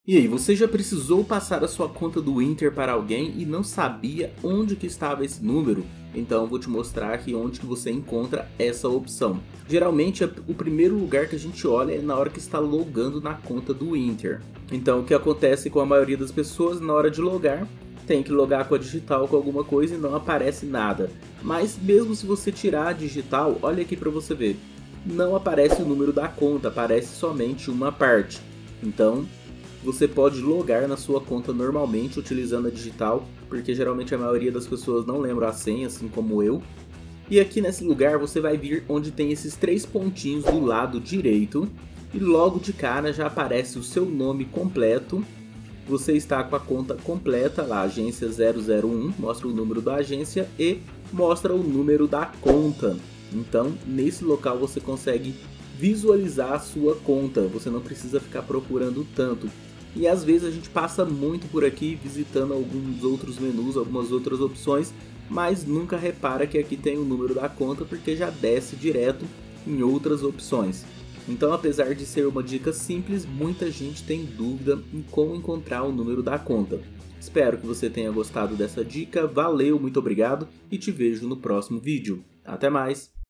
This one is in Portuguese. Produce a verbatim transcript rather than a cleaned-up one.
E aí, você já precisou passar a sua conta do Inter para alguém e não sabia onde que estava esse número? Então eu vou te mostrar aqui onde que você encontra essa opção. Geralmente o primeiro lugar que a gente olha é na hora que está logando na conta do Inter. Então o que acontece com a maioria das pessoas na hora de logar, tem que logar com a digital com alguma coisa e não aparece nada. Mas mesmo se você tirar a digital, olha aqui para você ver, não aparece o número da conta, aparece somente uma parte. Então você pode logar na sua conta normalmente utilizando a digital, porque geralmente a maioria das pessoas não lembra a senha, assim como eu. E aqui nesse lugar você vai vir onde tem esses três pontinhos do lado direito, e logo de cara já aparece o seu nome completo. Você está com a conta completa lá, agência zero zero um, mostra o número da agência e mostra o número da conta. Então nesse local você consegue visualizar a sua conta, você não precisa ficar procurando tanto. E às vezes a gente passa muito por aqui visitando alguns outros menus, algumas outras opções, mas nunca repara que aqui tem o número da conta porque já desce direto em outras opções. Então, apesar de ser uma dica simples, muita gente tem dúvida em como encontrar o número da conta. Espero que você tenha gostado dessa dica, valeu, muito obrigado e te vejo no próximo vídeo. Até mais!